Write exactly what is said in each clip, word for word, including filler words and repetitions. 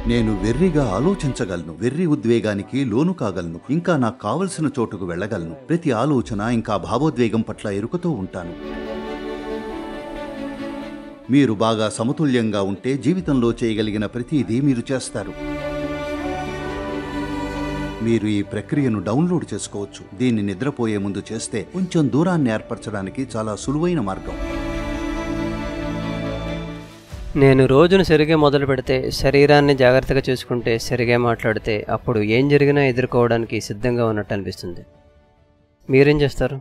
నేను వెర్రిగా ఆలోచించగలను, వెర్రి ఉద్వేగానికి లోను కాగలను, ఇంకా నాకు కావలసిన చోటుకు వెళ్ళగలను. ప్రతి ఆలోచన ఇంకా భావోద్వేగం పట్ల ఎరుకతో ఉంటాను. మీరు బాగా సమతుల్యంగా ఉంటే జీవితంలో చేయగలిగిన ప్రతిదీ మీరు చేస్తారు. మీరు ఈ ప్రక్రియను డౌన్లోడ్ చేసుకోవచ్చు. దీన్ని నిద్రపోయే ముందు చేస్తే కొంచెం దూరాన్ని ఏర్పరచడానికి చాలా సులువైన మార్గం. నేను రోజును సరిగా మొదలు పెడితే, శరీరాన్ని జాగ్రత్తగా చూసుకుంటే, సరిగా మాట్లాడితే, అప్పుడు ఏం జరిగినా ఎదుర్కోవడానికి సిద్ధంగా ఉన్నట్టు అనిపిస్తుంది. మీరేం చేస్తారు?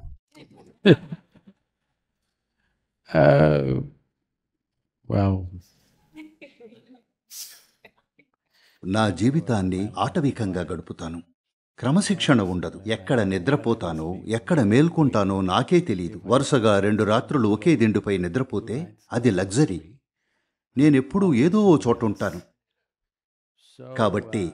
నా జీవితాన్ని ఆటవికంగా గడుపుతాను. క్రమశిక్షణ ఉండదు. ఎక్కడ నిద్రపోతానో, ఎక్కడ మేల్కొంటానో నాకే తెలియదు. వరుసగా రెండు రాత్రులు ఒకే దిండుపై నిద్రపోతే అది లగ్జరీ. నేనెప్పుడూ ఏదో ఓ చోట ఉంటాను. కాబట్టి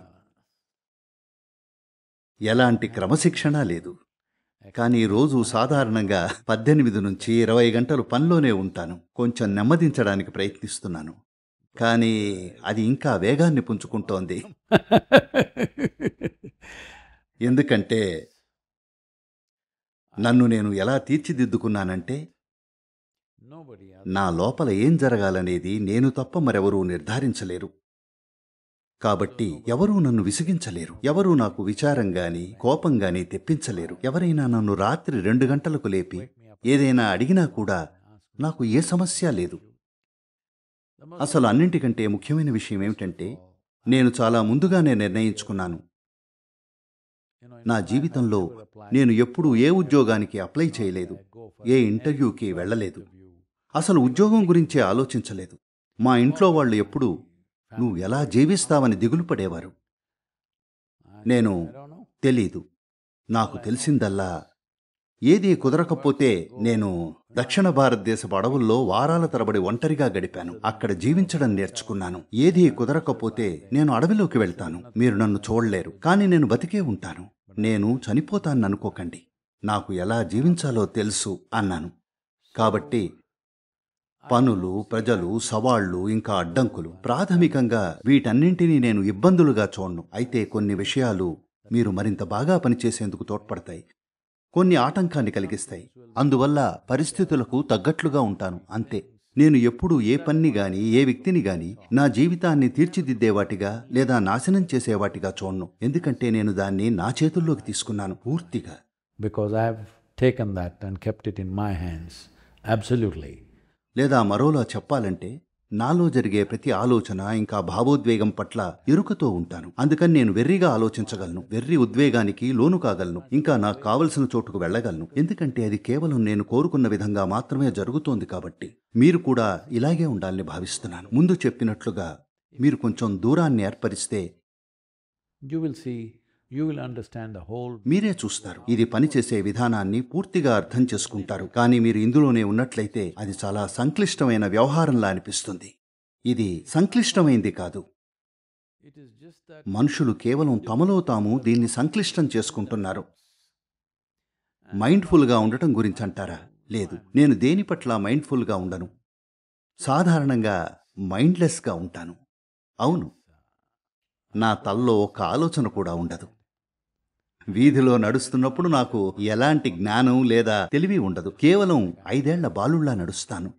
ఎలాంటి క్రమశిక్షణ లేదు. కానీ రోజు సాధారణంగా పద్దెనిమిది నుంచి ఇరవై గంటలు పనిలోనే ఉంటాను. కొంచెం నెమ్మదించడానికి ప్రయత్నిస్తున్నాను, కానీ అది ఇంకా వేగాన్ని పుంజుకుంటోంది. ఎందుకంటే నన్ను నేను ఎలా తీర్చిదిద్దుకున్నానంటే, నా లోపల ఏం జరగాలనేది నేను తప్ప మరెవరూ నిర్ధారించలేరు. కాబట్టి ఎవరూ నన్ను విసిగించలేరు. ఎవరూ నాకు విచారంగాని కోపంగాని తెప్పించలేరు. ఎవరైనా నన్ను రాత్రి రెండు గంటలకు లేపి ఏదైనా అడిగినా కూడా నాకు ఏ సమస్య లేదు. అసలు అన్నింటికంటే ముఖ్యమైన విషయం ఏమిటంటే, నేను చాలా ముందుగానే నిర్ణయించుకున్నాను. నా జీవితంలో నేను ఎప్పుడూ ఏ ఉద్యోగానికి అప్లై చేయలేదు, ఏ ఇంటర్వ్యూకి వెళ్ళలేదు, అసలు ఉద్యోగం గురించే ఆలోచించలేదు. మా ఇంట్లో వాళ్ళు ఎప్పుడూ నువ్వు ఎలా జీవిస్తావని దిగులు పడేవారు. నేను తెలీదు. నాకు తెలిసిందల్లా, ఏదీ కుదరకపోతే నేను దక్షిణ భారతదేశపు అడవుల్లో వారాల తరబడి ఒంటరిగా గడిపాను. అక్కడ జీవించడం నేర్చుకున్నాను. ఏదీ కుదరకపోతే నేను అడవిలోకి వెళ్తాను. మీరు నన్ను చూడలేరు, కానీ నేను బతికే ఉంటాను. నేను చనిపోతాననుకోకండి. నాకు ఎలా జీవించాలో తెలుసు అన్నాను. కాబట్టి పనులు, ప్రజలు, సవాళ్లు, ఇంకా అడ్డంకులు, ప్రాథమికంగా వీటన్నింటినీ నేను ఇబ్బందులుగా చూడను. అయితే కొన్ని విషయాలు మీరు మరింత బాగా పనిచేసేందుకు తోడ్పడతాయి, కొన్ని ఆటంకాన్ని కలిగిస్తాయి. అందువల్ల పరిస్థితులకు తగ్గట్లుగా ఉంటాను, అంతే. నేను ఎప్పుడూ ఏ పన్ని గాని, ఏ వ్యక్తిని గాని నా జీవితాన్ని తీర్చిదిద్దేవాటిగా లేదా నాశనం చేసేవాటిగా చూడను. ఎందుకంటే నేను దాన్ని నా చేతుల్లోకి తీసుకున్నాను పూర్తిగా. Because I have taken that and kept it in my hands. Absolutely. లేదా మరోలా చెప్పాలంటే, నాలో జరిగే ప్రతి ఆలోచన ఇంకా భావోద్వేగం పట్ల ఎరుకతో ఉంటాను. అందుకని నేను వెర్రిగా ఆలోచించగలను, వెర్రి ఉద్వేగానికి లోను కాగలను, ఇంకా నాకు కావలసిన చోటుకు వెళ్ళగలను. ఎందుకంటే అది కేవలం నేను కోరుకున్న విధంగా మాత్రమే జరుగుతోంది. కాబట్టి మీరు కూడా ఇలాగే ఉండాలని భావిస్తున్నాను. ముందు చెప్పినట్లుగా మీరు కొంచెం దూరాన్ని ఏర్పరిస్తే You will see, you will understand the whole. మీరే చూస్తారు, ఇది పనిచేసే విధానాన్ని పూర్తిగా అర్థం చేసుకుంటారు. కానీ మీరు ఇందులోనే ఉన్నట్లయితే అది చాలా సంక్లిష్టమైన వ్యవహారంలా అనిపిస్తుంది. ఇది సంక్లిష్టమైంది కాదు. It is just that మనుషులు కేవలం తమలో తాము దీన్ని సంక్లిష్టం చేసుకుంటున్నారు. మైండ్ఫుల్గా ఉండటం గురించి అంటారా? లేదు, నేను దేని పట్ల మైండ్ఫుల్గా ఉండను. సాధారణంగా మైండ్లెస్గా ఉంటాను. అవును, నా తల్లో ఒక్క ఆలోచన కూడా ఉండదు. వీధిలో నడుస్తున్నప్పుడు నాకు ఎలాంటి జ్ఞానం లేదా తెలివి ఉండదు. కేవలం ఐదేళ్ల బాలుళ్లా నడుస్తాను,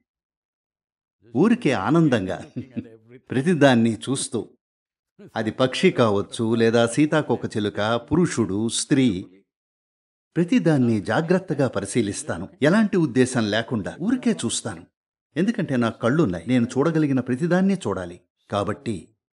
ఊరికే ఆనందంగా ప్రతిదాన్ని చూస్తూ. అది పక్షి కావచ్చు, లేదా సీతాకోకచిలుక, పురుషుడు, స్త్రీ, ప్రతిదాన్ని జాగ్రత్తగా పరిశీలిస్తాను. ఎలాంటి ఉద్దేశం లేకుండా ఊరికే చూస్తాను. ఎందుకంటే నాకు కళ్ళున్నాయి, నేను చూడగలిగిన ప్రతిదాన్నే చూడాలి. కాబట్టి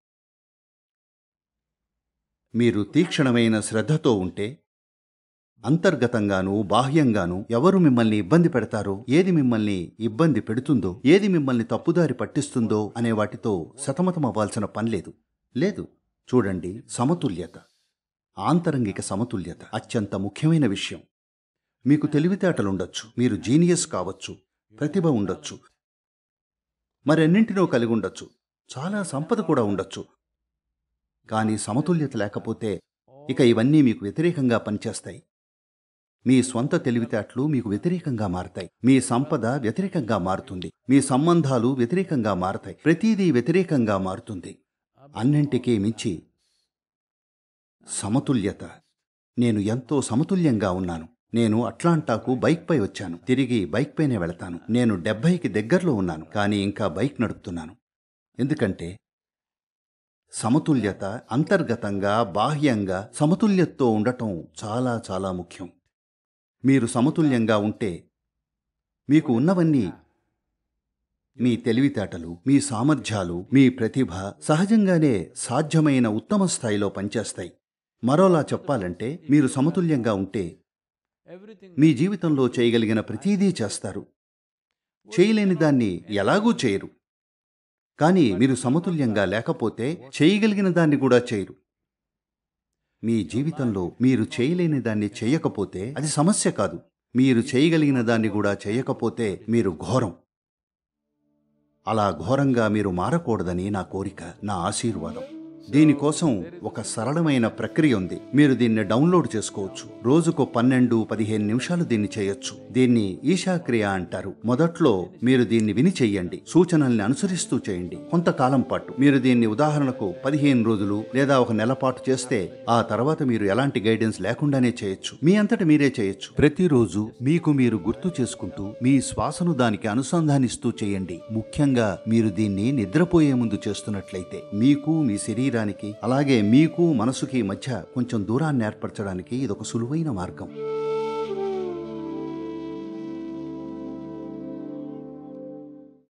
మీరు తీక్షణమైన శ్రద్ధతో ఉంటే, అంతర్గతంగానూ బాహ్యంగానూ ఎవరు మిమ్మల్ని ఇబ్బంది పెడతారో, ఏది మిమ్మల్ని ఇబ్బంది పెడుతుందో, ఏది మిమ్మల్ని తప్పుదారి పట్టిస్తుందో అనే వాటితో సతమతం అవ్వాల్సిన పనిలేదు. లేదు, చూడండి, సమతుల్యత, ఆంతరంగిక సమతుల్యత అత్యంత ముఖ్యమైన విషయం. మీకు తెలివితేటలుండొచ్చు, మీరు జీనియస్ కావచ్చు, ప్రతిభ ఉండొచ్చు, మరెన్నింటినో కలిగి ఉండొచ్చు, చాలా సంపద కూడా ఉండొచ్చు. కానీ సమతుల్యత లేకపోతే ఇక ఇవన్నీ మీకు వ్యతిరేకంగా పనిచేస్తాయి. మీ స్వంత తెలివితేటలు మీకు వ్యతిరేకంగా మారతాయి, మీ సంపద వ్యతిరేకంగా మారుతుంది, మీ సంబంధాలు వ్యతిరేకంగా మారతాయి, ప్రతిదీ వ్యతిరేకంగా మారుతుంది. అన్నింటికీ మించి సమతుల్యత. నేను ఎంతో సమతుల్యంగా ఉన్నాను. నేను అట్లాంటాకు బైక్పై వచ్చాను, తిరిగి బైక్పైనే వెళతాను. నేను డెబ్భైకి దగ్గరలో ఉన్నాను, కానీ ఇంకా బైక్ నడుపుతున్నాను. ఎందుకంటే సమతుల్యత అంతర్గతంగా బాహ్యంగా సమతుల్యతతో ఉండటం చాలా చాలా ముఖ్యం. మీరు సమతుల్యంగా ఉంటే మీకు ఉన్నవన్నీ, మీ తెలివితేటలు, మీ సామర్థ్యాలు, మీ ప్రతిభ సహజంగానే సాధ్యమైన ఉత్తమ స్థాయిలో పనిచేస్తాయి. మరోలా చెప్పాలంటే మీరు సమతుల్యంగా ఉంటే మీ జీవితంలో చేయగలిగిన ప్రతీదీ చేస్తారు. చేయలేని దాన్ని ఎలాగూ చేయరు. కానీ మీరు సమతుల్యంగా లేకపోతే చేయగలిగిన దాన్ని కూడా చేయరు. మీ జీవితంలో మీరు చేయలేని దాన్ని చేయకపోతే అది సమస్య కాదు. మీరు చేయగలిగిన దాన్ని కూడా చేయకపోతే మీరు ఘోరం. అలా ఘోరంగా మీరు మారకూడదని నా కోరిక, నా ఆశీర్వాదం. దీనికోసం ఒక సరళమైన ప్రక్రియ ఉంది. మీరు దీన్ని డౌన్లోడ్ చేసుకోవచ్చు. రోజుకు పన్నెండు పదిహేను నిమిషాలు దీన్ని చేయొచ్చు. దీన్ని ఈశాక్రియ అంటారు. మొదట్లో మీరు దీన్ని విని చెయ్యండి, సూచనల్ని అనుసరిస్తూ చేయండి. కొంతకాలం పాటు మీరు దీన్ని ఉదాహరణకు పదిహేను రోజులు లేదా ఒక నెల పాటు చేస్తే ఆ తర్వాత మీరు ఎలాంటి గైడెన్స్ లేకుండానే చేయొచ్చు. మీ అంతటి మీరే చేయొచ్చు. ప్రతిరోజు మీకు మీరు గుర్తు చేసుకుంటూ మీ శ్వాసను దానికి అనుసంధానిస్తూ చేయండి. ముఖ్యంగా మీరు దీన్ని నిద్రపోయే ముందు చేస్తున్నట్లయితే మీకు మీ శరీరం అలాగే మీకు మనసుకి మధ్య కొంచెం దూరాన్ని ఏర్పరచడానికి ఇదొక సులువైన మార్గం.